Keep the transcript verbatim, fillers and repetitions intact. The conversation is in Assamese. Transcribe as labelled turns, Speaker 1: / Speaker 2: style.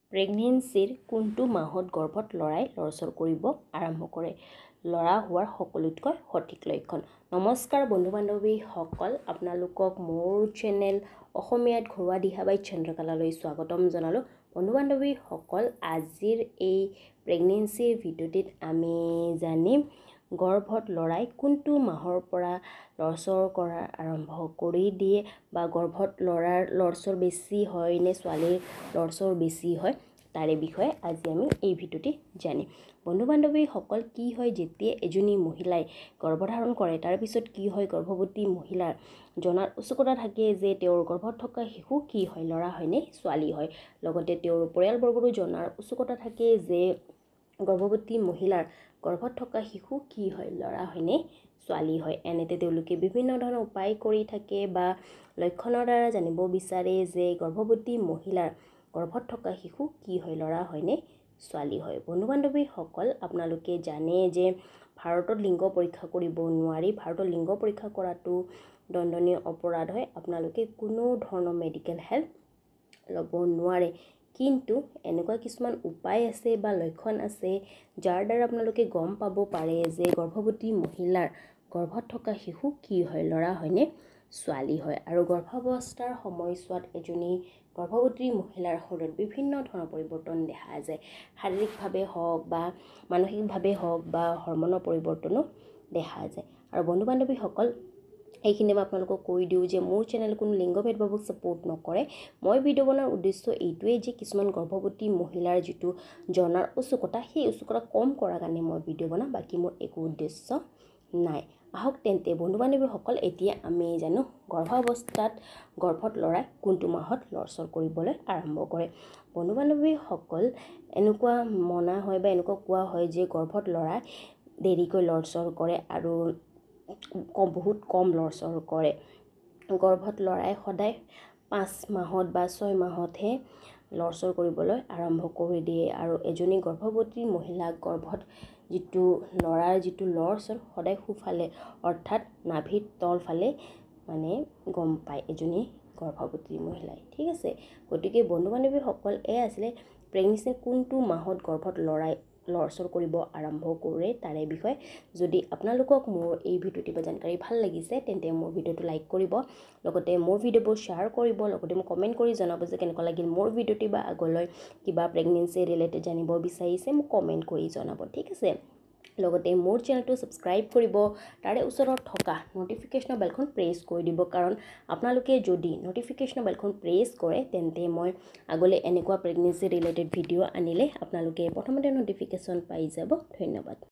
Speaker 1: প্ৰেগনেন্সিৰ কোনটো মাহত গৰ্ভত লৰাই লৰচৰ কৰিব আৰম্ভ কৰে? লৰা হোৱাৰ সকলোতকৈ সঠিক লক্ষণ। নমস্কাৰ বন্ধু বান্ধৱীসকল, আপোনালোকক মোৰ চেনেল অসমীয়াত ঘৰুৱা দিহা বাই চন্দ্ৰকলালৈ স্বাগতম জনালোঁ। বন্ধু বান্ধৱীসকল, আজিৰ এই প্ৰেগনেন্সিৰ ভিডিঅ'টিত আমি জানিম গৰ্ভত লৰাই কোনটো মাহৰ পৰা লৰচৰ কৰা আৰম্ভ কৰি দিয়ে বা গৰ্ভত লৰাৰ লৰচৰ বেছি হয় নে ছোৱালীৰ লৰচৰ বেছি হয় তাৰে বিষয়ে আজি আমি এই ভিডিঅ'টি জানিম। বন্ধু বান্ধৱীসকল, কি হয় যেতিয়া এজনী মহিলাই গৰ্ভধাৰণ কৰে তাৰ পিছত কি হয় গৰ্ভৱতী মহিলাৰ জনাৰ উৎসুকতা থাকে যে তেওঁৰ গৰ্ভত থকা শিশু কি হয়, ল'ৰা হয় নে ছোৱালী হয়। লগতে তেওঁৰ পৰিয়ালবৰ্গৰো জনাৰ উৎসুকতা থাকে যে গৰ্ভৱতী মহিলাৰ গৰ্ভত থকা শিশু কি হয়, ল'ৰা হয় নে ছোৱালী হয়। এনেতে তেওঁলোকে বিভিন্ন ধৰণৰ উপায় কৰি থাকে বা লক্ষণৰ দ্বাৰা জানিব বিচাৰে যে গৰ্ভৱতী মহিলাৰ গৰ্ভত থকা শিশু কি হয়, ল'ৰা হয় নে ছোৱালী হয়। বন্ধু বান্ধৱীসকল, আপোনালোকে জানে যে ভাৰতত লিংগ পৰীক্ষা কৰিব নোৱাৰি। ভাৰতত লিংগ পৰীক্ষা কৰাটো দণ্ডনীয় অপৰাধ হয়। আপোনালোকে কোনো ধৰণৰ মেডিকেল হেল্প ল'ব নোৱাৰে। কিন্তু এনেকুৱা কিছুমান উপায় আছে বা লক্ষণ আছে যাৰ দ্বাৰা আপোনালোকে গম পাব পাৰে যে গৰ্ভৱতী মহিলাৰ গৰ্ভত থকা শিশু কি হয়, ল'ৰা হয় নে ছোৱালী হয়। আৰু গৰ্ভাৱস্থাৰ সময়ছোৱাত এজনী গৰ্ভৱতী মহিলাৰ শৰীৰত বিভিন্ন ধৰণৰ পৰিৱৰ্তন দেখা যায়। শাৰীৰিকভাৱে হওক বা মানসিকভাৱে হওক বা হৰমনৰ পৰিৱৰ্তনো দেখা যায়। আৰু বন্ধু বান্ধৱীসকল, এইখিনি মই আপোনালোকক কৈ দিওঁ যে মোৰ চেনেল কোনো লিংগ ভেদভাৱক ছাপোৰ্ট নকৰে। মই ভিডিঅ' বনোৱাৰ উদ্দেশ্য এইটোৱেই যে কিছুমান গৰ্ভৱতী মহিলাৰ যিটো জনাৰ উৎসুকতা, সেই উৎসুকতা কম কৰাৰ কাৰণে মই ভিডিঅ' বনাওঁ, বাকী মোৰ একো উদ্দেশ্য নাই। আহক তেন্তে বন্ধু বান্ধৱীসকল, এতিয়া আমি জানো গৰ্ভাৱস্থাত গৰ্ভত লৰাই কোনটো মাহত লৰচৰ কৰিবলৈ আৰম্ভ কৰে। বন্ধু বান্ধৱীসকল, এনেকুৱা মনা হয় বা এনেকুৱা কোৱা হয় যে গৰ্ভত লৰাই দেৰিকৈ লৰচৰ কৰে আৰু কম বহুত কম লৰচৰ কৰে। গৰ্ভত লৰাই সদায় পাঁচ মাহত বা ছয় মাহতহে লৰচৰ কৰিবলৈ আৰম্ভ কৰি দিয়ে। আৰু এজনী গৰ্ভৱতী মহিলাক গৰ্ভত যিটো লৰাৰ যিটো লৰচৰ সদায় সোঁফালে অৰ্থাৎ নাভিৰ তলফালে মানে গম পায় এজনী গৰ্ভৱতী মহিলাই। ঠিক আছে, গতিকে বন্ধু বান্ধৱীসকল, এয়া আছিলে প্ৰেগনেন্সিৰ কোনটো মাহত গৰ্ভত লৰাই লৰচৰ কৰিব আৰম্ভ কৰে তাৰে বিষয়ে। যদি আপোনালোকক মোৰ এই ভিডিঅ'টি বা জানকাৰী ভাল লাগিছে তেন্তে মোৰ ভিডিঅ'টো লাইক কৰিব, লগতে মোৰ ভিডিঅ'বোৰ শ্বেয়াৰ কৰিব, লগতে মোক কমেণ্ট কৰি জনাব যে কেনেকুৱা লাগিল মোৰ ভিডিঅ'টি বা আগলৈ কিবা প্ৰেগনেন্সি ৰিলেটেড জানিব বিচাৰিছে মোক কমেণ্ট কৰি জনাব। ঠিক আছে, লগতে মোৰ চেনেলটো ছাবস্ক্ৰাইব কৰিব, তাৰে ওচৰত থকা নটিফিকেশ্যনৰ বেলখন প্ৰেছ কৰি দিব, কাৰণ আপোনালোকে যদি নটিফিকেশ্যনৰ বেলখন প্ৰেছ কৰে তেন্তে মই আগলৈ এনেকুৱা প্ৰেগনেন্সি ৰিলেটেড ভিডিঅ' আনিলে আপোনালোকে প্ৰথমতে নটিফিকেশ্যন পাই যাব। ধন্যবাদ।